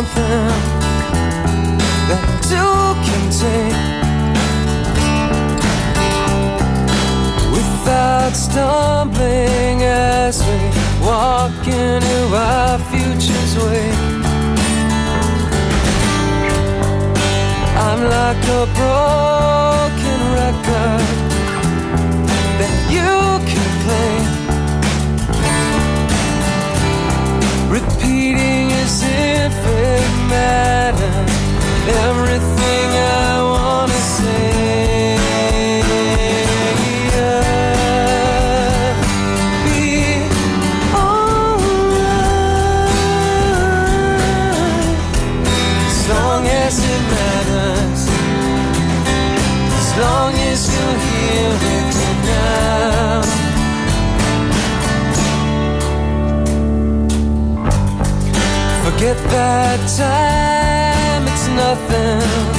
something that two can take without stumbling as we walk into our future's way. I'm like a broken record that you can play, repeating as if it matters, everything I wanna say. Be alright, as long as it matters, as long as you're here with me now. Forget that time, it's nothing.